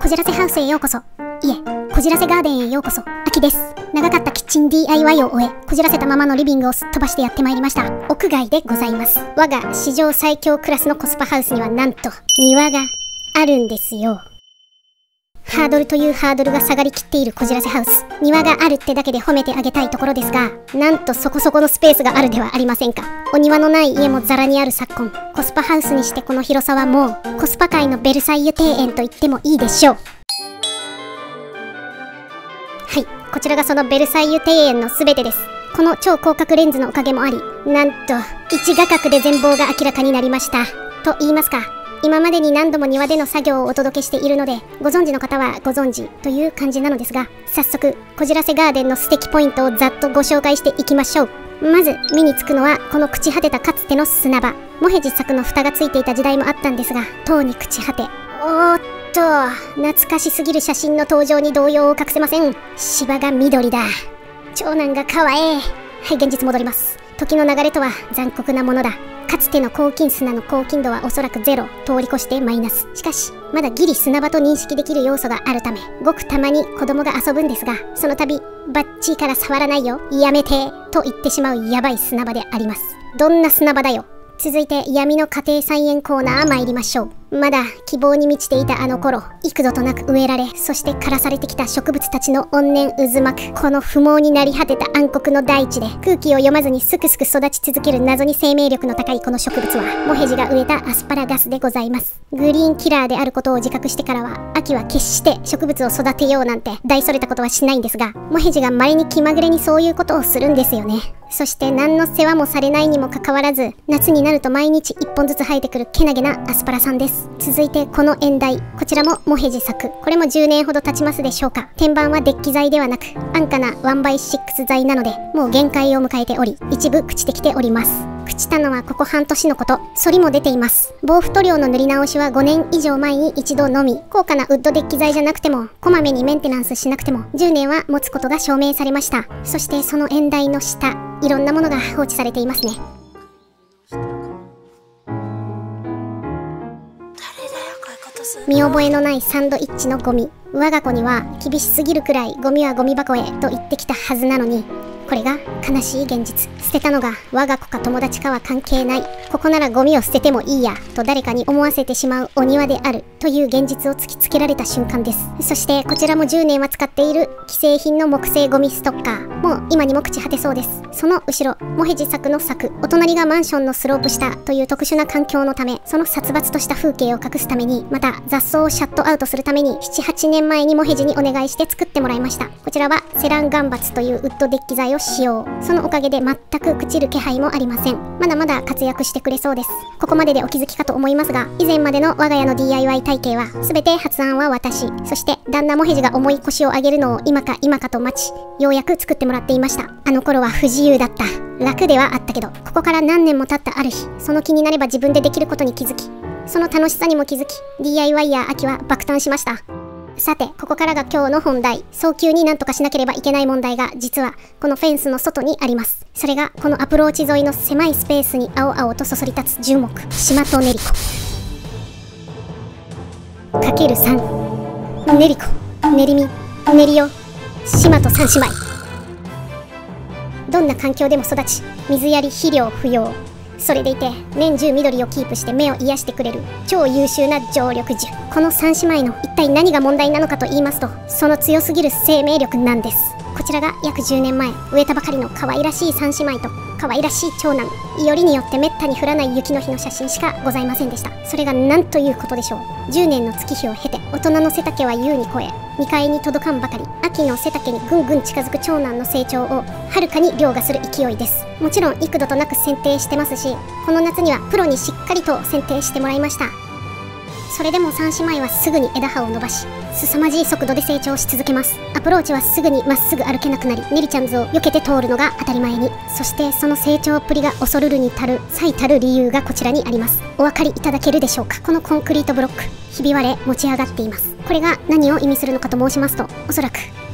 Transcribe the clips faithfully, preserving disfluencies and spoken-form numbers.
こじらせハウスへようこそ。いえ、こじらせガーデンへようこそ。秋です。長かったキッチン ディーアイワイ を終え、こじらせたままのリビングをすっ飛ばしてやってまいりました。屋外でございます。我が史上最強クラスのコスパハウスにはなんと庭があるんですよ。ハードルというハードルが下がりきっているこじらせハウス。庭があるってだけで褒めてあげたいところですが、なんとそこそこのスペースがあるではありませんか。お庭のない家もザラにある昨今、コスパハウスにしてこの広さはもうコスパ界のベルサイユ庭園と言ってもいいでしょう。はい、こちらがそのベルサイユ庭園の全てです。この超広角レンズのおかげもあり、なんと一画角で全貌が明らかになりました。と言いますか、今までに何度も庭での作業をお届けしているので、ご存知の方はご存知という感じなのですが、早速こじらせガーデンの素敵ポイントをざっとご紹介していきましょう。まず目につくのはこの朽ち果てたかつての砂場。モヘジ作の蓋がついていた時代もあったんですが、とうに朽ち果て、おーっと懐かしすぎる写真の登場に動揺を隠せません。芝が緑だ。長男が可愛い。はい、現実戻ります。時の流れとは残酷なものだ。かつての抗菌砂の抗菌度はおそらくゼロ、通り越してマイナス。しかしまだギリ砂場と認識できる要素があるため、ごくたまに子供が遊ぶんですが、その度バッチーから触らないよ、やめてと言ってしまうヤバい砂場であります。どんな砂場だよ。続いて闇の家庭菜園コーナー参りましょう。まだ希望に満ちていたあの頃、幾度となく植えられ、そして枯らされてきた植物たちの怨念渦巻くこの不毛になり果てた暗黒の大地で、空気を読まずにすくすく育ち続ける謎に生命力の高いこの植物は、モヘジが植えたアスパラガスでございます。グリーンキラーであることを自覚してからは、秋は決して植物を育てようなんて大それたことはしないんですが、モヘジが稀に気まぐれにそういうことをするんですよね。そして何の世話もされないにもかかわらず、夏になると毎日いっぽんずつ生えてくるけなげなアスパラさんです。続いてこの縁台、こちらもモヘジ作。これもじゅうねんほど経ちますでしょうか。天板はデッキ材ではなく安価な ワンバイシックス 材なので、もう限界を迎えており、一部朽ちてきております。朽ちたのはここ半年のこと。反りも出ています。防腐塗料の塗り直しはごねん以上前に一度のみ。高価なウッドデッキ材じゃなくても、こまめにメンテナンスしなくてもじゅうねんは持つことが証明されました。そしてその縁台の下、いろんなものが放置されていますね。見覚えのないサンドイッチのゴミ。我が子には厳しすぎるくらいゴミはゴミ箱へと言ってきたはずなのに、これが悲しい現実。捨てたのが我が子か友達かは関係ない。ここならゴミを捨ててもいいやと誰かに思わせてしまうお庭であるという現実を突きつけられた瞬間です。そしてこちらもじゅうねんは使っている既製品の木製ゴミストッカー。もう今にも朽ち果てそうです。その後ろ、モヘジ作の作。お隣がマンションのスロープ下という特殊な環境のため、その殺伐とした風景を隠すために、また雑草をシャットアウトするためにななはちねんまえにモヘジにお願いして作ってもらいました。こちらはセランガンバツというウッドデッキ材を使用。そのおかげで全く朽ちる気配もありません。まだまだ活躍してくれそうです。ここまででお気づきかと思いますが、以前までの我が家の ディーアイワイ 体系は全て発案は私、そして旦那モヘジが重い腰を上げるのを今か今かと待ち、ようやく作ってもらっていました。あの頃は不自由だった。楽ではあったけど、ここから何年も経ったある日、その気になれば自分でできることに気づき、その楽しさにも気づき、 ディーアイワイ や秋は爆誕しました。さて、ここからが今日の本題。早急になんとかしなければいけない問題が、実はこのフェンスの外にあります。それがこのアプローチ沿いの狭いスペースに青々とそそり立つ樹木、シマトネリコかけるさん。ネリコ、ネリミ、ネリオ、シマと三姉妹。どんな環境でも育ち、水やり肥料不要。それでいて年中緑をキープして目を癒してくれる超優秀な常緑樹。この三姉妹の一体何が問題なのかと言いますと、その強すぎる生命力なんです。こちらが約じゅうねんまえ植えたばかりの可愛らしい三姉妹と可愛らしい長男。よりによってめったに降らない雪の日の写真しかございませんでした。それが何ということでしょう。じゅうねんの月日を経て、大人の背丈は優に超え、にかいに届かんばかり。秋の背丈にぐんぐん近づく長男の成長をはるかに凌駕する勢いです。もちろん幾度となく剪定してますし、この夏にはプロにしっかりと剪定してもらいました。それでも三姉妹はすぐに枝葉を伸ばし、凄まじい速度で成長し続けます。アプローチはすぐにまっすぐ歩けなくなり、ネリちゃんズを避けて通るのが当たり前に。そしてその成長っぷりが恐るるに足る最たる理由がこちらにあります。お分かりいただけるでしょうか。このコンクリートブロック、ひび割れ持ち上がっています。これが何を意味するのかと申しますと、おそらく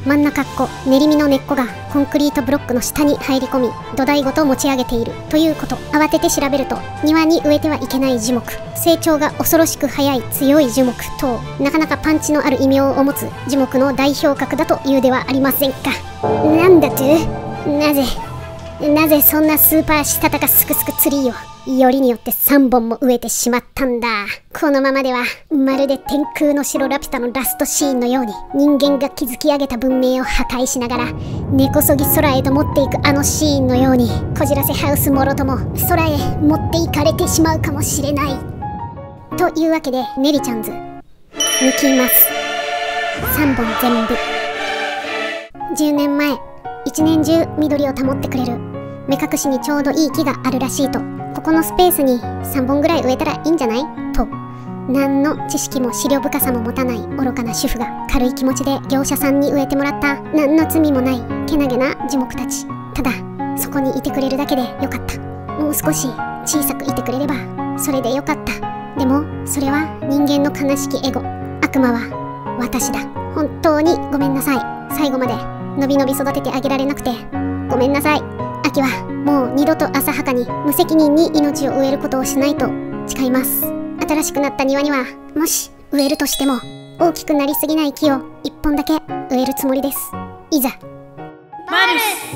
真ん中っこ練り身の根っこがコンクリートブロックの下に入り込み、土台ごと持ち上げているということ。慌てて調べると、庭に植えてはいけない樹木、成長が恐ろしく早い強い樹木と、なかなかパンチのある異名を持つ樹木の代表格だというではありませんか。なんだと？なぜなぜそんなスーパーしたたかすくすくツリーをよりによってさんぼんも植えてしまったんだ。このままではまるで天空の城ラピュタのラストシーンのように、人間が築き上げた文明を破壊しながら根こそぎ空へと持っていくあのシーンのように、こじらせハウスもろとも空へ持っていかれてしまうかもしれない。というわけでネリちゃんズ抜きます。さんぼん全部。じゅうねんまえ、一年中緑を保ってくれる目隠しにちょうどいい木があるらしいと、ここのスペースにさんぼんぐらい植えたらいいんじゃないと、何の知識も思慮深さも持たない愚かな主婦が軽い気持ちで業者さんに植えてもらった何の罪もないけなげな樹木たち。ただそこにいてくれるだけでよかった。もう少し小さくいてくれればそれでよかった。でもそれは人間の悲しきエゴ、悪魔は私だ。本当にごめんなさい。最後までのびのび育ててあげられなくてごめんなさい。秋はもう二度と浅はかに無責任に命を植えることをしないと誓います。新しくなった庭にはもし植えるとしても大きくなりすぎない木を一本だけ植えるつもりです。いざマルス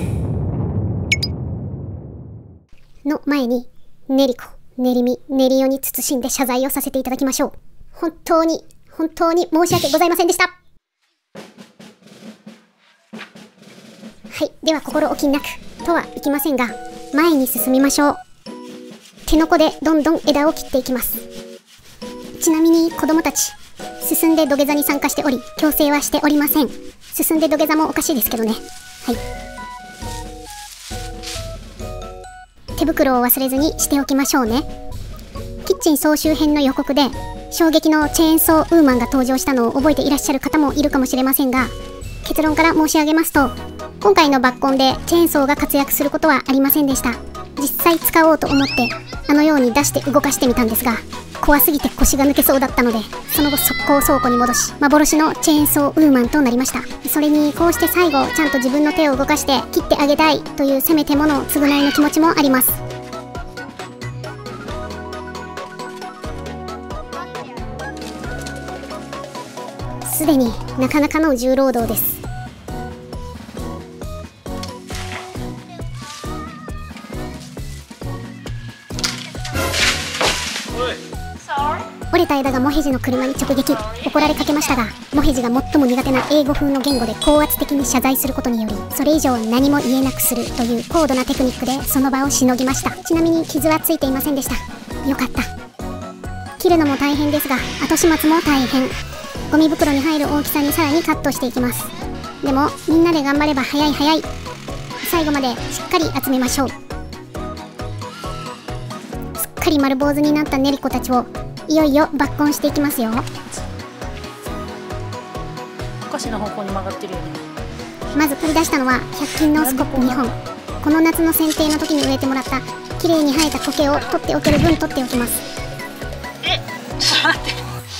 の前に練り子、練り身、練りよに慎んで謝罪をさせていただきましょう。本当に本当に申し訳ございませんでした。はい、では心置きなくとはいきませんが、前に進みましょう。手のこでどんどん枝を切っていきます。ちなみに子供たち、進んで土下座に参加しており、強制はしておりません。進んで土下座もおかしいですけどね。はい、手袋を忘れずにしておきましょうね。キッチン総集編の予告で衝撃のチェーンソーウーマンが登場したのを覚えていらっしゃる方もいるかもしれませんが、結論から申し上げますと、今回の抜根でチェーンソーが活躍することはありませんでした。実際使おうと思ってあのように出して動かしてみたんですが、怖すぎて腰が抜けそうだったので、その後速攻倉庫に戻し幻のチェーンソーウーマンとなりました。それにこうして最後ちゃんと自分の手を動かして切ってあげたいというせめてもの償いの気持ちもあります。すでになかなかの重労働です。折れた枝がモヘジの車に直撃。怒られかけましたが、モヘジが最も苦手な英語風の言語で高圧的に謝罪することにより、それ以上何も言えなくするという高度なテクニックでその場をしのぎました。ちなみに傷はついていませんでした。よかった。切るのも大変ですが、後始末も大変。ゴミ袋に入る大きさにさらにカットしていきます。でもみんなで頑張れば早い早い。最後までしっかり集めましょう。すっかり丸坊主になった練り子たちをいよいよ抜根していきますよ。 おかしな方向に曲がってるよね。 まず取り出したのはひゃく均のスコップにほん。この夏の剪定の時に植えてもらった綺麗に生えた苔を取っておける分取っておきます。 え、ちょっと待って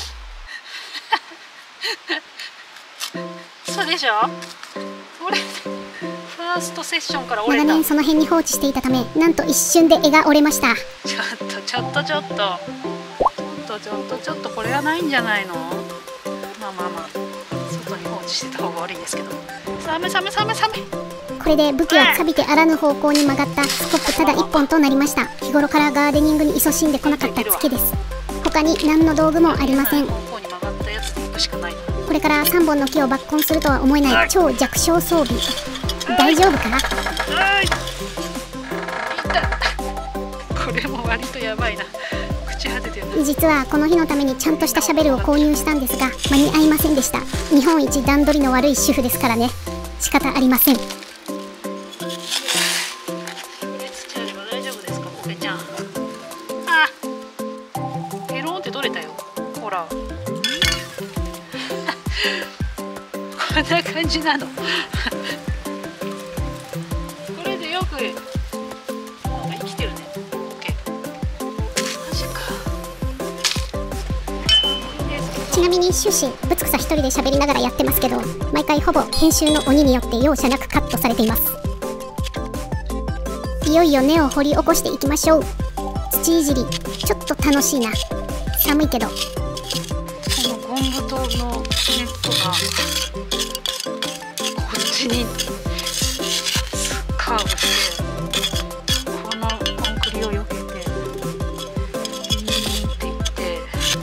そうでしょ、折れファーストセッションから折れた。 長年その辺に放置していたため、なんと一瞬で絵が折れました。 ちょっとちょっとちょっとちょっとちょっとちょっとこれはないんじゃないの。まあまあまあ外に放置してた方が悪いですけど、寒い寒い寒い寒い。 これで武器は錆びてあらぬ方向に曲がったスコップただいっぽんとなりました。日頃からガーデニングに勤しんでこなかったツケです。他に何の道具もありません。これからさんぼんの木を抜根するとは思えない超弱小装備。大丈夫か？ これも割とやばいな。口当ててる。 実はこの日のためにちゃんとしたシャベルを購入したんですが、間に合いませんでした。日本一段取りの悪い主婦ですからね。仕方ありません。 こんな感じなのこれでよくなんか生きてるね。オッケー。マジか。寒いですけどちなみに終始ぶつくさ一人で喋りながらやってますけど、毎回ほぼ編集の鬼によって容赦なくカットされています。いよいよ根を掘り起こしていきましょう。土いじりちょっと楽しいな。寒いけど。 このゴンブトの根っこがこっちにカーブして、このコンクリを避けてビーンっていって、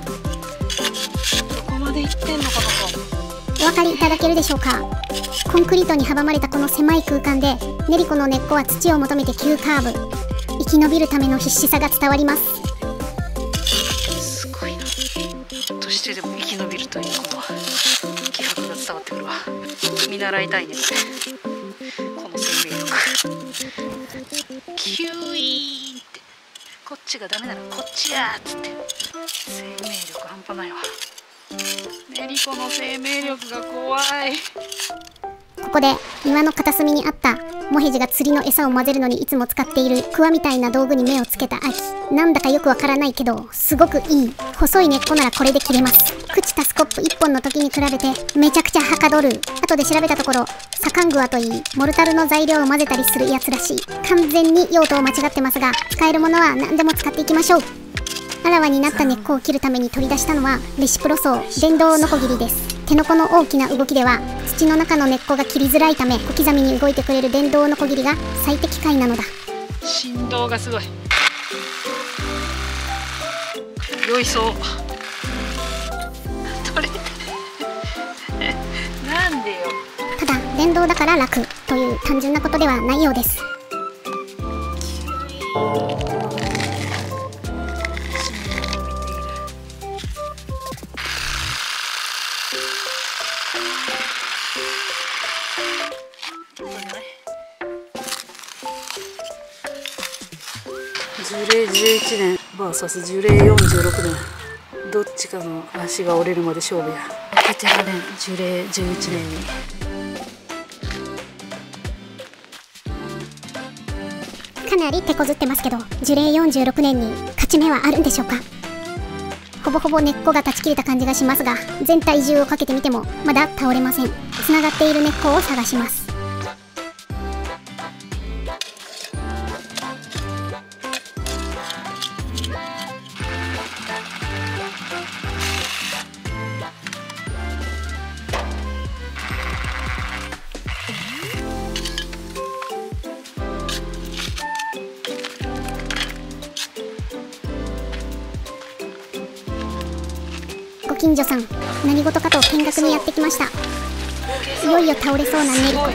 どこまで行ってんのかなと。 お分かりいただけるでしょうか。コンクリートに阻まれたこの狭い空間でネリコの根っこは土を求めて急カーブ。生き延びるための必死さが伝わります。 すごいな。としてでも生き延びるというこの気迫が伝わってくるわ。見習いたいねこの生命力。キュイーンって、こっちがダメならこっちやーっつって。生命力半端ないわ。ネリコの生命力が怖い。 ここで岩の片隅にあったモヘジが釣りの餌を混ぜるのにいつも使っているクワみたいな道具に目をつけたアキ。なんだかよくわからないけどすごくいい。細い根っこならこれで切れます。朽ちたスコップいっぽんの時に比べてめちゃくちゃはかどる。後で調べたところサカングアといいモルタルの材料を混ぜたりするやつらしい。完全に用途を間違ってますが、使えるものは何でも使っていきましょう。あらわになった根っこを切るために取り出したのはレシプロソー電動ノコギリです。手のこの大きな動きでは土の中の根っこが切りづらいため、小刻みに動いてくれる電動ノコギリが最適解なのだ。 振動がすごい。酔いそう。取れてなんでよ。 ただ電動だから楽という単純なことではないようです。 樹齢じゅういちねん ブイエス 樹齢よんじゅうろくねん、どっちかの足が折れるまで勝負や。負けてられん。樹齢じゅういちねんにかなり手こずってますけど、樹齢よんじゅうろくねんに勝ち目はあるんでしょうか。ほぼほぼ根っこが断ち切れた感じがしますが、全体重をかけてみてもまだ倒れません。つながっている根っこを探します。ご近所さん、何事かと見学にやってきました。いよいよ倒れそうなネリコ。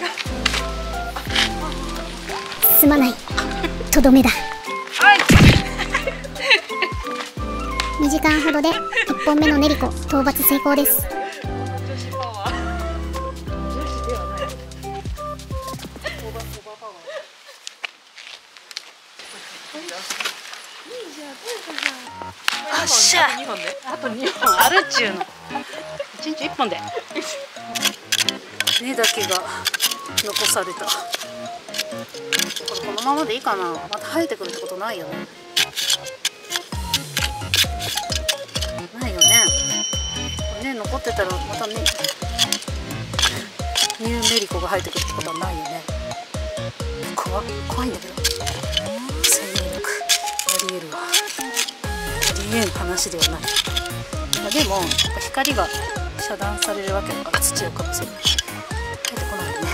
すまない、とどめだ。にじかんほどでいっぽんめのネリコ討伐成功です。 よっしゃ、あとにほんあるっちゅうの。いちにちいっぽんで根だけが残された。これこのままでいいかな。また生えてくるってことないよね。ないよね。これね、残ってたらまたねニューメリコが生えてくるってことはないよね。怖怖いんだけど、生命力ありえるわ。ありえん話ではない。まあ、でもやっぱ光が遮断されるわけだから土をかぶせる。生えてこないよね。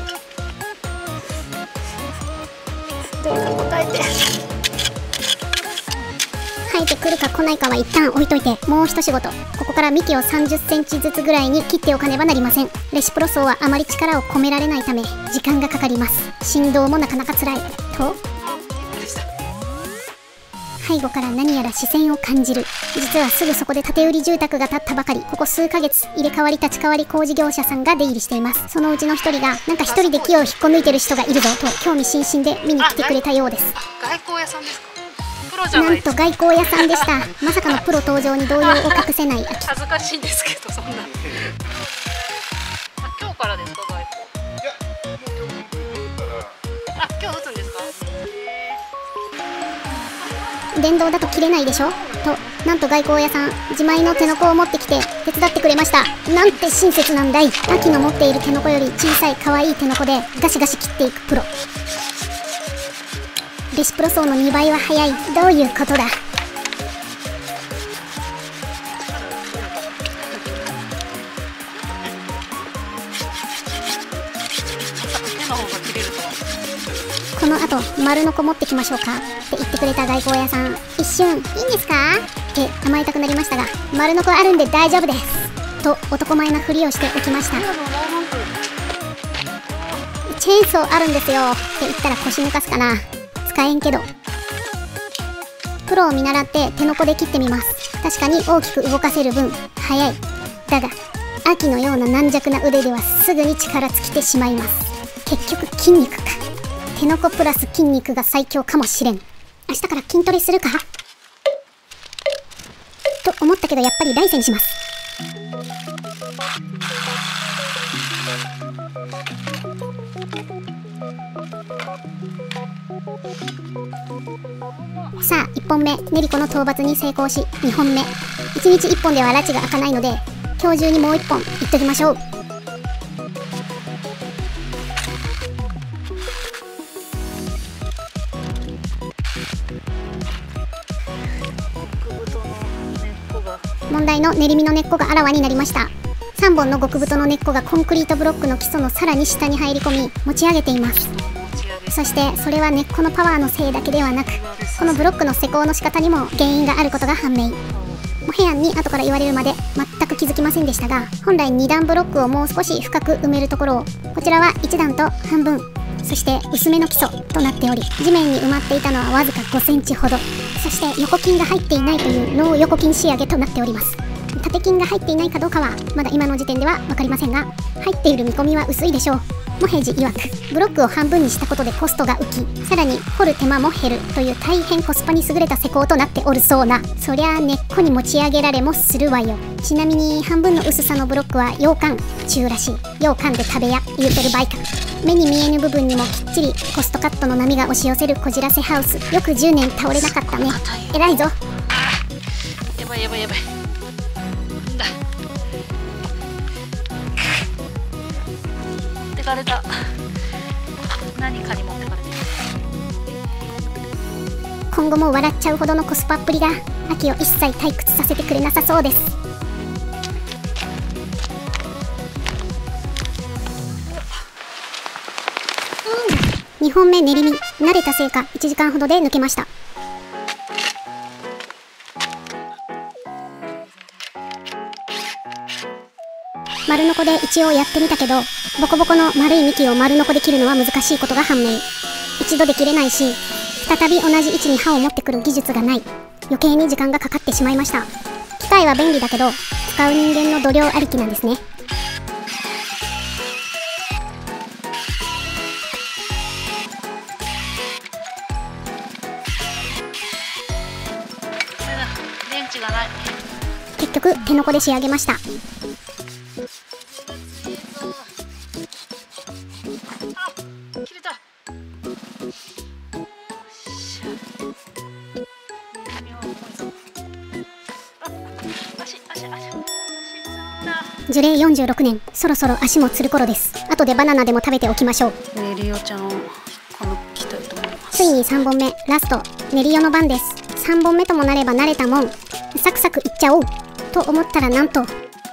誰か答えて。 生えてくるか来ないかは一旦置いといて、もう一仕事。ここから幹をさんじゅっセンチずつぐらいに切っておかねばなりません。レシプロソーはあまり力を込められないため時間がかかります。振動もなかなか辛いと、背後から何やら視線を感じる。実はすぐそこで建て売り住宅が建ったばかり。ここ数ヶ月入れ替わり立ち替わり工事業者さんが出入りしています。そのうちの一人がなんか一人で木を引っこ抜いてる人がいるぞと興味津々で見に来てくれたようです。 外交屋さんですか。プロじゃなないんと外交屋さんでした。まさかのプロ登場に動揺を隠せない秋。 恥ずかしいんですけど、そんなあ、今日からですか。外交あ、今日打つんですか。 電動だと切れないでしょと、なんと外交屋さん自前の手のこを持ってきて手伝ってくれました。なんて親切なんだい。秋の持っている手のこより小さい可愛い手のこでガシガシ切っていくプロ。レシプロ層のにばいは早い。どういうことだ。この後丸のこ持ってきましょうかって言ってくれた外交屋さん、一瞬いいんですかって甘えたくなりましたが、丸のこあるんで大丈夫ですと男前なふりをしておきました。チェーンソーあるんですよって言ったら腰抜かすかな。使えんけど。プロを見習って手のこで切ってみます。確かに大きく動かせる分早い。だが秋のような軟弱な腕ではすぐに力尽きてしまいます。結局筋肉か。手のこプラス筋肉が最強かもしれん。明日から筋トレするかと思ったけど、やっぱり来世にします。さあいっぽんめ、ネリコの討伐に成功し、にほんめ。いちにちいっぽんでは拉致が開かないので、今日中にもういっぽんいっときましょう。問題の練り身の根っこがあらわになりました。さんぼんの極太の根っこがコンクリートブロックの基礎のさらに下に入り込み持ち上げています。そしてそれは根っこのパワーのせいだけではなく、このブロックの施工の仕方にも原因があることが判明。モヘヤンに後から言われるまで全く気づきませんでしたが、本来にだんブロックをもう少し深く埋めるところを、こちらはいちだんと半分、そして薄めの基礎となっており、地面に埋まっていたのはわずかごセンチほど。そして横筋が入っていないというノー横筋仕上げとなっております。縦筋が入っていないかどうかはまだ今の時点では分かりませんが、入っている見込みは薄いでしょう。モヘジ曰く、ブロックを半分にしたことでコストが浮き、さらに掘る手間も減るという大変コスパに優れた施工となっておるそうな。そりゃあ根っこに持ち上げられもするわよ。ちなみに半分の薄さのブロックは羊羹中らしい。羊羹で食べや言うてる場合か。目に見えぬ部分にもきっちりコストカットの波が押し寄せるこじらせハウス。よくじゅうねん倒れなかったね。偉いぞ。 やばいやばいやばい。だ持ってかれた。何かに持ってかれてる。 今後も笑っちゃうほどのコスパっぷりが秋を一切退屈させてくれなさそうです。にほんめ練り身、慣れたせいかいちじかんほどで抜けました。丸ノコで一応やってみたけど、ボコボコの丸い幹を丸ノコで切るのは難しいことが判明。一度で切れないし、再び同じ位置に刃を持ってくる技術がない。余計に時間がかかってしまいました。機械は便利だけど、使う人間の度量ありきなんですね。 電池がない。 結局手のこで仕上げました。 切れた。 樹齢よんじゅうろくねん、そろそろ足もつる頃です。後でバナナでも食べておきましょう。 ネリオちゃんをこのきたいと思います。 ついにさんぼんめ、ラスト、ネリオの番です。さんぼんめともなれば慣れたもん。サクサクいっちゃおうと思ったら、なんと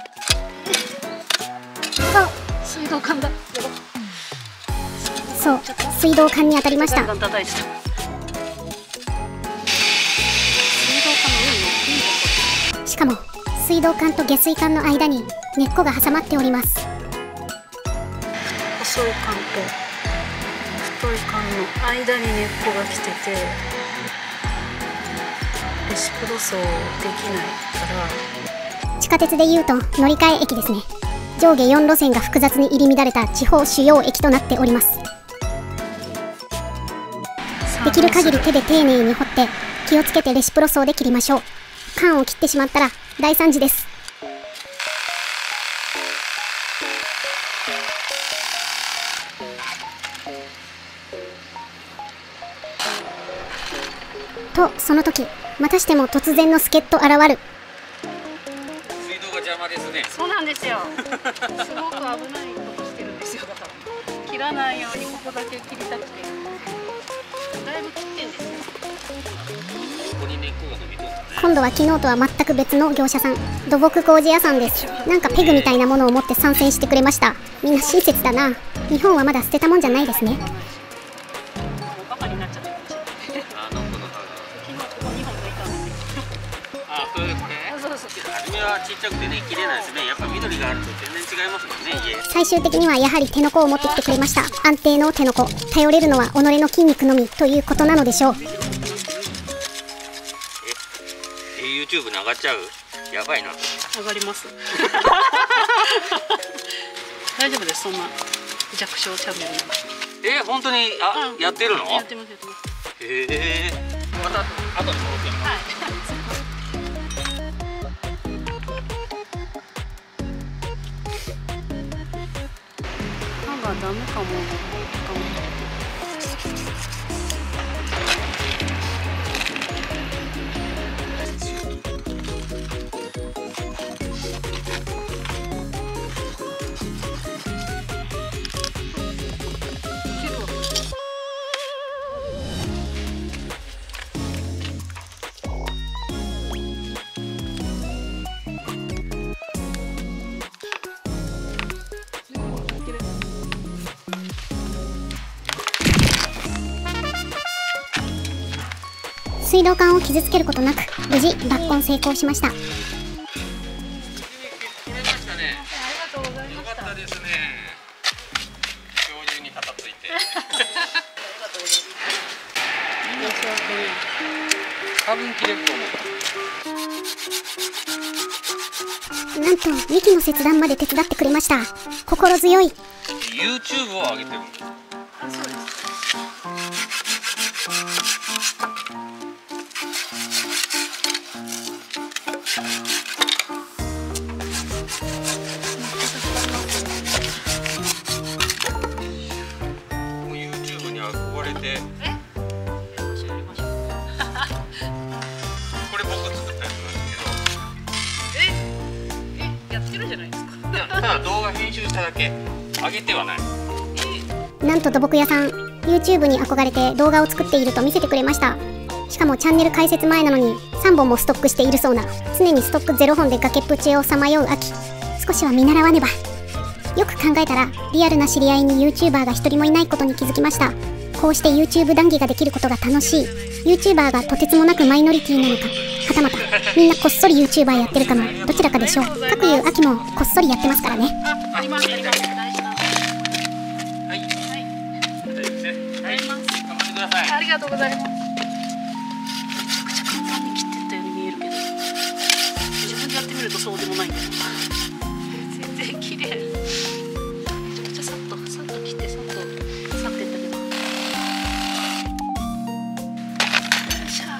水道管だ。 そう、水道管に当たりました。 叩いてた。 しかも水道管と下水管の間に根っこが挟まっております。 細い管と太い管の間に根っこが来てて、レシプロ層できないから。 地下鉄でいうと乗り換え駅ですね。上下よん路線が複雑に入り乱れた地方主要駅となっております。できる限り手で丁寧に掘って気をつけてレシプロ層で切りましょう。管を切ってしまったら大惨事です。 とその時、またしても突然の助っ人現る。 水道が邪魔ですね。 そうなんですよ。すごく危ないことしてるんですよ。だから切らないようにここだけ切りたくて、だいぶ切ってんですよ。 ここに根っこが伸びとるんだね。 今度は昨日とは全く別の業者さん、土木工事屋さんです。なんかペグみたいなものを持って参戦してくれました。みんな親切だな。日本はまだ捨てたもんじゃないですね。 バカになっちゃったかもしれない。 あの子の歯が。 昨日ここにほん抜いたんですよ。 あ、それこれ。 あ、そうそう。 初めはちっちゃくてね、綺麗なんですね。やっぱ緑があると全然違いますもんね、家。 最終的にはやはり手の甲を持ってきてくれました。安定の手の甲。頼れるのは己の筋肉のみということなのでしょう。 え、YouTube に上がっちゃう？やばいな。 上がります。大丈夫です。そんな弱小チャンネルなの。 え、本当にあ、 うんやってるの？ やってますやってます。 へえ。また後に戻ってみます。 はい。歯がダメかも。 水道管を傷つけることなく無事抜根成功しました。 切れましたね。 ありがとうございよました。 かったですね。今日中に片付いて。 ありがとうございます。 多分切れると思う。 なんと幹の切断まで手伝ってくれました。心強い。 YouTube を上げてる。 あ、そうです。 もう YouTube に憧れて。 え？やりましょうやりましょう。 これ僕作ったやつなんですえ？え？やってるじゃないですか。 けど。いや、ただ動画編集しただけ。上げてはない。 なんと土木屋さん YouTube に憧れて動画を作っていると見せてくれました。しかもチャンネル開設前なのにさんぼんもストックしているそうな。常にストックゼロほんで崖っぷちをさまよう秋。少しは見習わねば。よく考えたらリアルな知り合いに YouTuber が一人もいないことに気づきました。こうして YouTube 談義ができることが楽しい。 YouTuber がとてつもなくマイノリティなのか、はたまたみんなこっそり YouTuber やってるかのどちらかでしょう。かくいう秋もこっそりやってますからね。 あ、ありますあります。大事な。 はい。 はい。 大丈夫ですね。 やります。 頑張ってください。 ありがとうございます。めちゃくちゃ簡単に切ってったように見えるけど、自分でやってみるとそうでもないんだよ。全然綺麗。めちゃくちゃさっとさっと切ってさっとさってったけど。よいしょ。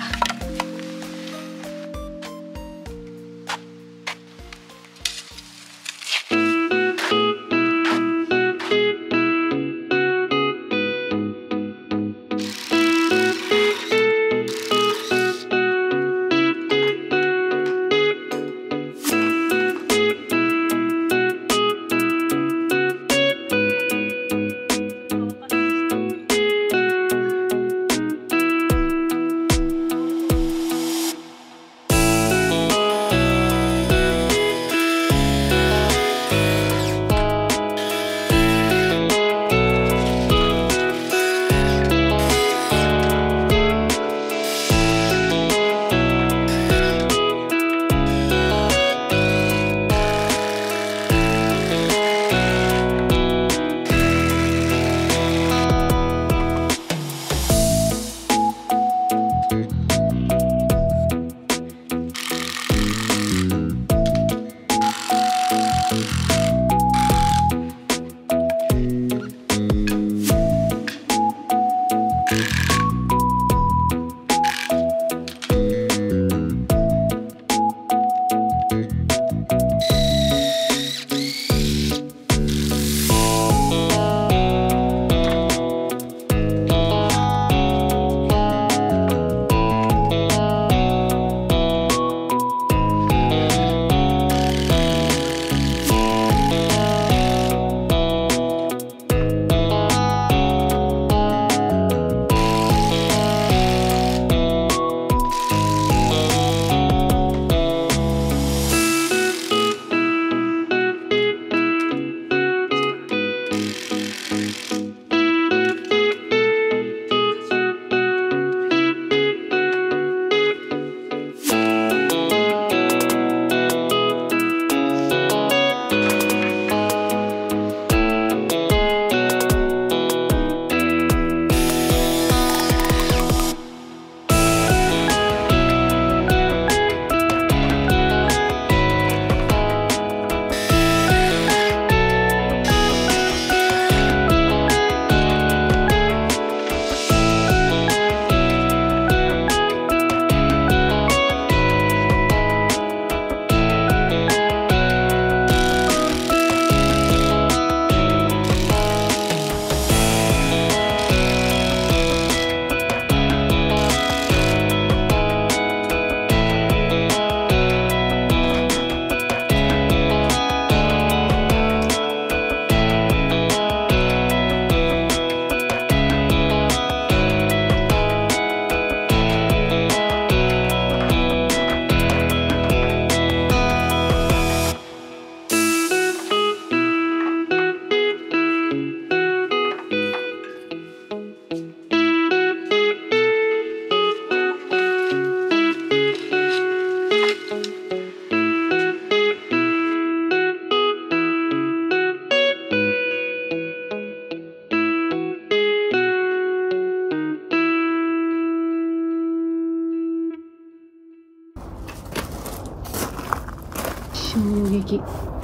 衝撃。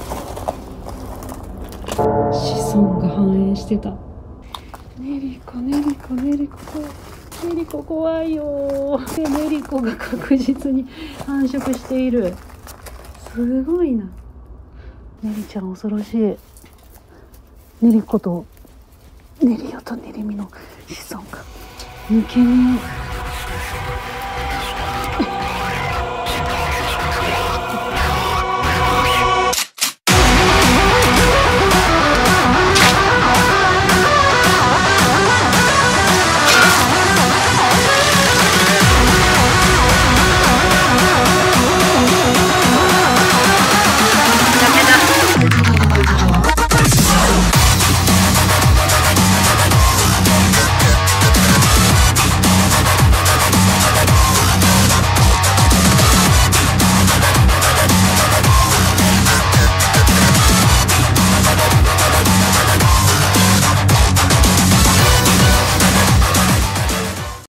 子孫が繁栄してた。ネリコネリコネリコネリコ怖いよ。でネリコが確実に繁殖している。すごいな。ネリちゃん恐ろしい。ネリコとネリオとネリミの子孫が抜けねえ。